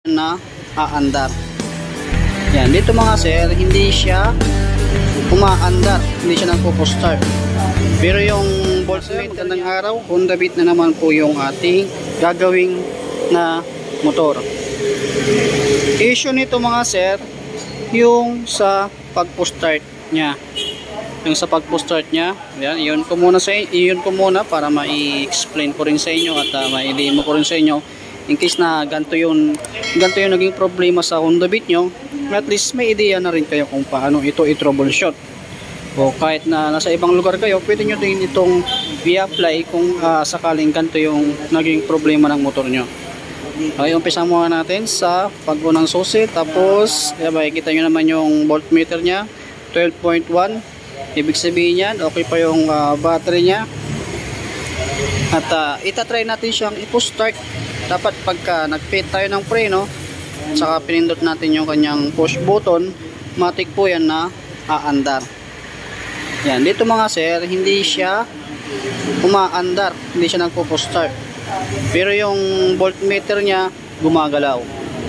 na aandar. Yan, dito mga sir, hindi siya umaandar, hindi siya nagpo-start. Pero yung voltmeter ng araw, Honda Beat na naman po yung ating gagawing na motor. Issue nito mga sir, yung sa pagpo-start niya. Yung sa pagpo-start niya, yan, iyon ko muna para ma-explain ko rin sa inyo at ma-i-demo ko rin sa inyo in case na ganito yung naging problema sa Honda Beat nyo. At least may idea na rin kayo kung paano ito i-troubleshoot. O kahit na nasa ibang lugar kayo, pwede nyo din itong i-apply kung sakaling ganito yung naging problema ng motor nyo. Okay, umpisa muna natin sa pag-unang susi. Tapos, makikita nyo naman yung voltmeter nya, 12.1. Ibig sabihin yan, okay pa yung battery nya. At itatry natin siyang i-push-start. Dapat pagka nag-fit tayo ng preno, saka pinindot natin yung kanyang push button, matik po yan na aandar. Yan, dito mga sir, hindi siya umaandar, hindi siya nagpo-push start. Pero yung voltmeter niya gumagalaw.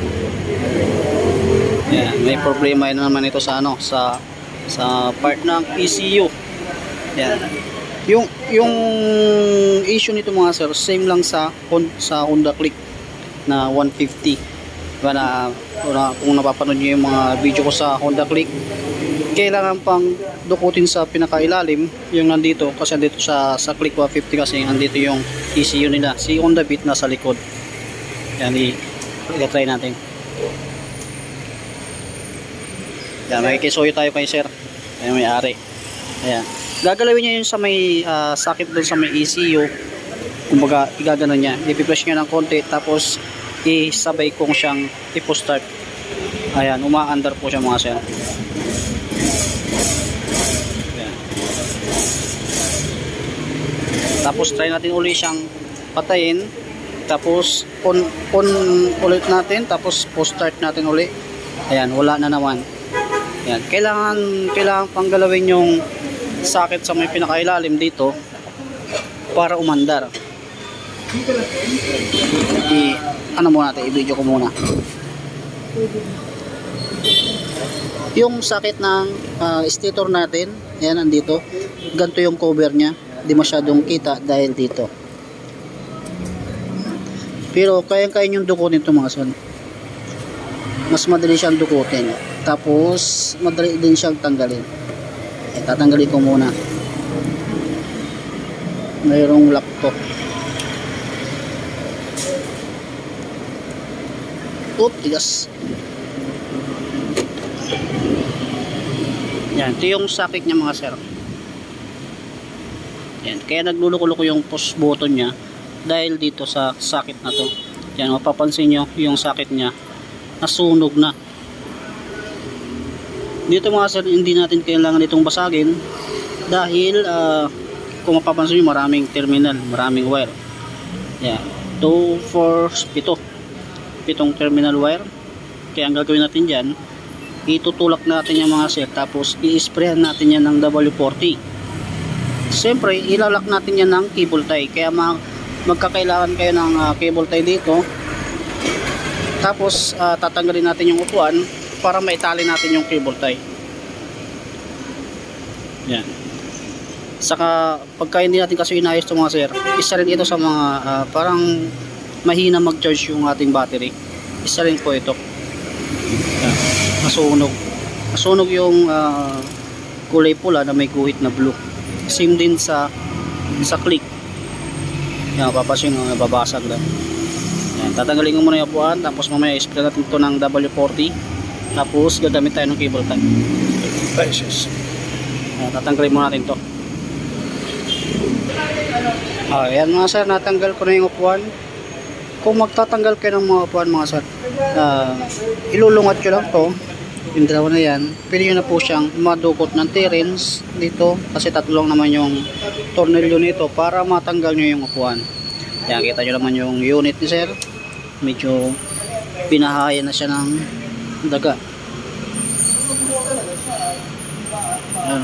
Yan, may problema na naman ito sa sa part ng ECU. Yan. Yung issue nito mga sir, same lang sa Honda Click na 150. Diba kung napapanood nyo yung mga video ko sa Honda Click, kailangan pang dukutin sa pinakailalim yung nandito, kasi nandito sa Click 150 kasi nandito yung ECU nila. Si Honda Beat nasa likod. Yan, i-try natin. Yan, makikisuyo tayo kay sir. Ayan, may ari. Ayan. Gagalawin niya yun sa may sakit doon sa may ECU. Kumbaga, igagano niya. I-flush niya ng konti, tapos isabay kong siyang i-push-start. Ayan, umaandar po siya mga sir. Ayan. Tapos try natin ulit siyang patayin. Tapos on ulit natin. Tapos push-start natin ulit. Ayan, wala na naman. Ayan, kailangan pang galawin yung sakit sa may pinakailalim dito para umandar. I-video ko muna yung sakit ng stator natin. Yan, andito, ganito yung cover nya, di masyadong kita dahil dito, pero kaya yung dukutin ito mga son. Mas madali siyang dukutin, tapos madali din siyang tanggalin. Tatanggalin ko muna, mayroong lock to. Tigas. Yan, ito yung sakit niya mga sir. Yan, kaya nagluluko-luko yung push button niya dahil dito sa sakit na to. Yan, mapapansin nyo yung sakit niya nasunog na. Dito mga sir, hindi natin kailangan itong basagin dahil kung mapapansin nyo, maraming terminal, maraming wire. Yan, 2, 4, 7 terminal wire. Kaya ang gagawin natin dyan, itutulak natin yung mga sir, tapos i-sprayan natin yan ng W40. Siyempre, ilalak natin yan ng cable tie. Kaya magkakailangan kayo ng cable tie dito. Tapos tatanggalin natin yung upuan para maitali natin yung cable tie. Yan. Saka pagka hindi natin kasi inayos ito mga sir, isa rin ito sa mga parang mahina mag-charge yung ating battery. Isa rin po ito. Yan. Nasunog yung kulay pula na may guhit na blue. Same din sa Click. Yan, papasin yung babasag lang. Yan, tatanggalin ko muna yung upuan, tapos mamaya i-spray natin ito ng W40. Tapos gagamit tayo ng cable tie. Yan, tatanggalin muna natin ito. Ayan mga sir, natanggal ko na yung upuan. Kung magtatanggal kayo ng mga upuan mga sir, ilulungat nyo lang to, yung dalawa na yan. Pwede nyo na po siyang madukot ng T-rings dito, kasi tatlo lang naman yung tornilyo nito para matanggal nyo yung upuan. Yan, kita nyo naman yung unit ni sir, medyo pinahayan na siya ng daga. Ayan.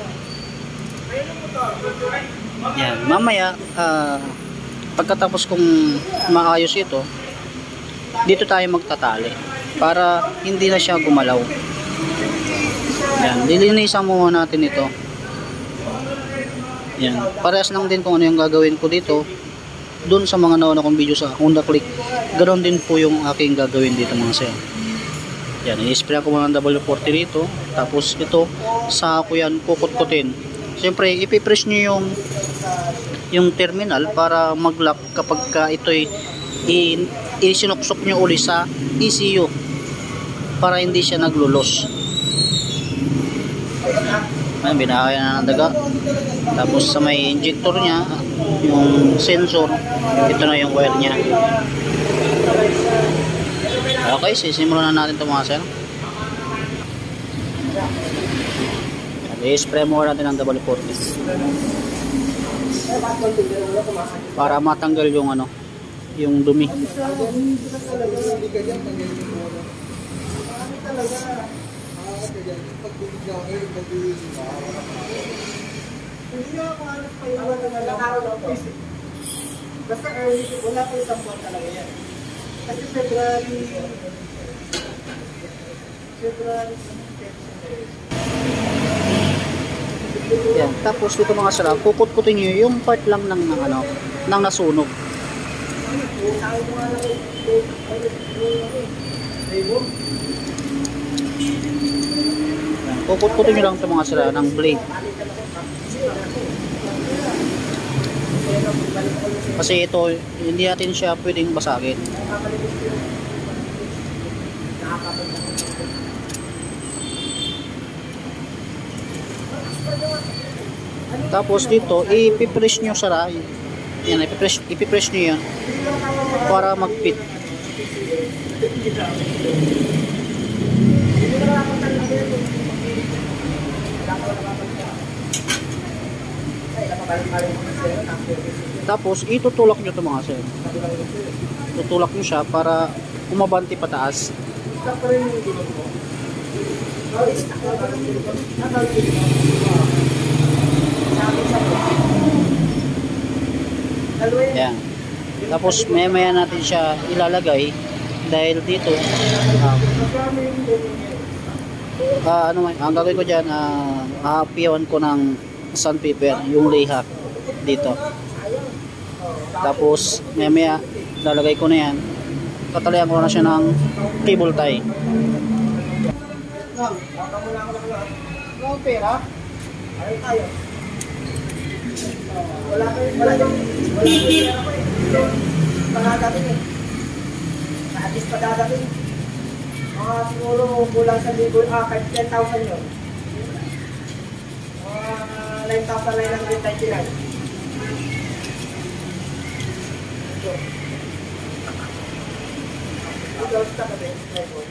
Yan, mamaya pagkatapos kong maayos ito, dito tayo magtatali para hindi na siya gumalaw. Yan, lilinisan muna natin ito. Yan, parehas lang din kung ano yung gagawin ko dito dun sa mga nauna kong video sa Honda Click. Ganon din po yung aking gagawin dito mga sir. Yan, i-spray ko muna ng W40 dito. Tapos ito, sa ko yan kukut-kutin. Siyempre, ipipress nyo yung terminal para mag-lock kapag ka ito'y isinuksok nyo uli sa ECU para hindi siya naglulos. Ayan, binakaya na ng daga. Tapos sa may injector nya, yung sensor, ito na yung wire nya. Okay, sisimulan na natin ito mga sir. I-spray mo natin ang W40 para matanggal yung ano, yung dumi. Basta early, wala pa isang buwan talaga yan. Kasi February Yan. Tapos dito mga sir, kukut-kutin nyo yung part lang ng ano, ng nasunog. Kukut-kutin nyo lang ito mga sir ng blade. Kasi ito, hindi natin siya pwedeng basagin. Tapos dito, ipipress nyo sara. Yan, ipipress nyo yan para mag-fit. Tapos itutulak nyo ito mga sir. Tutulak nyo siya para umabanti pataas. Yan. Tapos maya natin siya ilalagay dahil dito ano man, ang gagawin ko dyan, aapiyawan ko ng sandpaper yung layhack dito. Tapos maya lalagay ko na yan, tatalian ko na siya ng cable tie. Wala pera? Ayaw tayo. Wala pera ko eh. Pagkagating eh. Naatis pa dadating. Mga siguro kulang sa libo, 10,000 yun. Mga 9,999. Ito, stop na ba?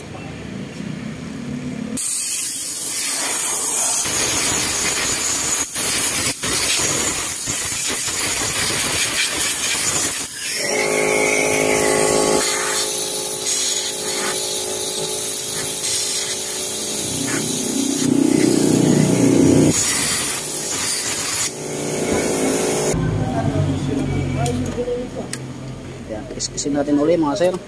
Yan, kiskisin natin uli mga sir.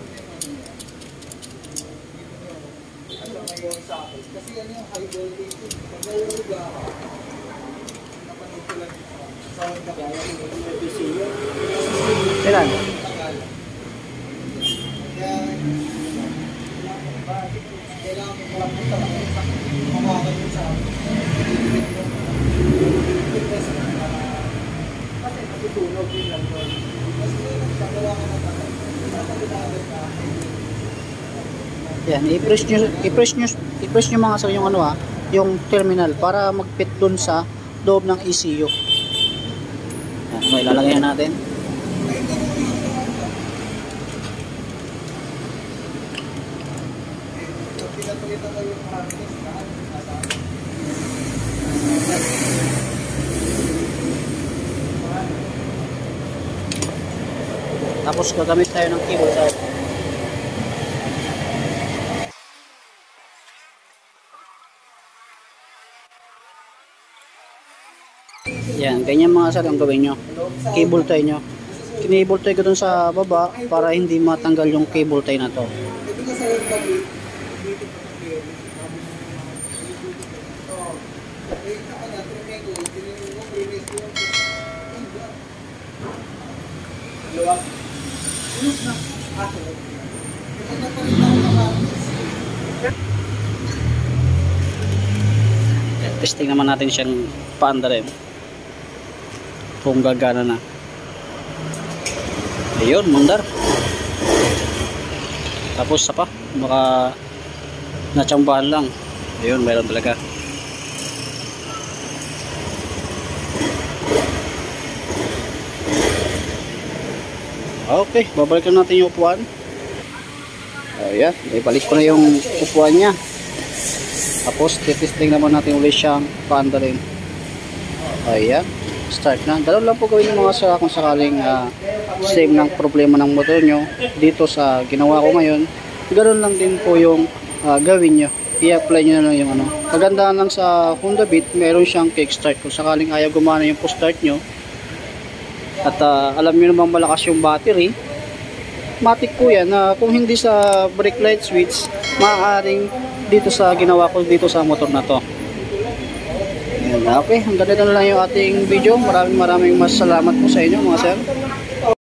Kailan? Yan, i-press nyo mga sir yung ano yung terminal para mag-fit dun sa loob ng ECU. Yan, okay, ilalagay na natin. Tapos gagamit tayo ng cable tie. Yan, ganyan mga sir ang gawin nyo. Cable tie nyo. kinable tie ko dun sa baba para hindi matanggal yung cable tie na to. Ito ka sa gabi. Dito pa kayo. Ito ka na, trumay ko. Tinignan mo, previous ko. Dalawa. Tulog na. Tulog. Ito na pa rin ako nakamis. Testing naman natin siyang paanda rin kung gagana na. Ayun, mandar. Tapos sa pa baka natsambahan lang. Ayun, mayroon talaga. Okay, babalikan natin yung upuan. Ayan, ibalik ko na yung upuan niya. Tapos, titesting naman natin ulit siyang paanda rin. Ayan, start na. Ganun lang po gawin yung mga sir kung sakaling same ng problema ng motor nyo dito sa ginawa ko ngayon. Ganun lang din po yung gawin nyo. I-apply nyo na lang yung ano. Kagandahan lang sa Honda Beat, meron siyang kickstart. Kung sakaling ayaw gumana yung push-start nyo, at alam nyo naman malakas yung battery, matik po yan na kung hindi sa brake light switch, maaaring dito sa ginawa ko dito sa motor na to. Ayan, okay, hanggang dito na lang yung ating video. Maraming salamat po sa inyo mga sir.